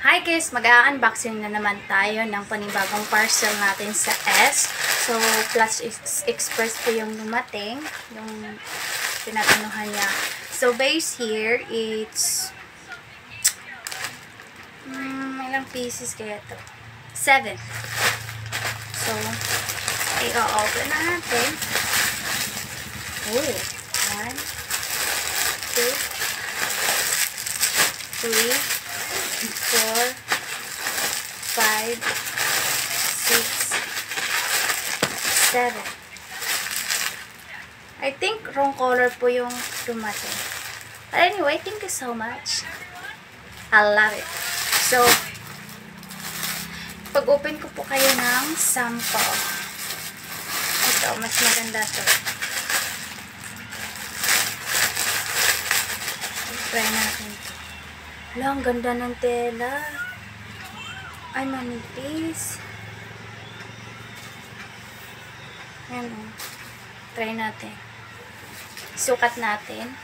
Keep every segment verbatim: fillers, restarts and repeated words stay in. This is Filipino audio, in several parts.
Hi guys! Mag-a-unboxing na naman tayo ng panibagong parcel natin sa S. So, Plus Express po yung dumating. Yung pinatanuhan niya. So, base here, it's um, ilang pieces kaya ito? Seven. So, i-open na natin. Oh, one, two, three, four, five, six, seven. I think wrong color po yung dumating. But anyway, thank you so much. I love it. So, pag-open ko po kayo ng sample. Ito, mas maganda to. Try natin ito. Wala, ang ganda ng tela. Ay, manipis. Ayan o. Try natin. Sukat natin.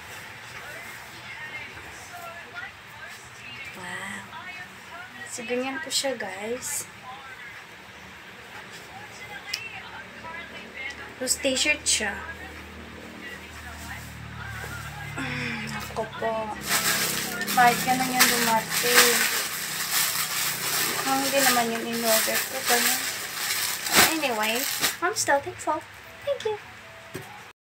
Wow. So, ganyan po siya, guys. Tapos, t-shirt siya. Ako po. Kahit ganun yung dumating. Kung hindi naman yung in-order ko. Ganun. Anyway, I'm still thankful. Thank you.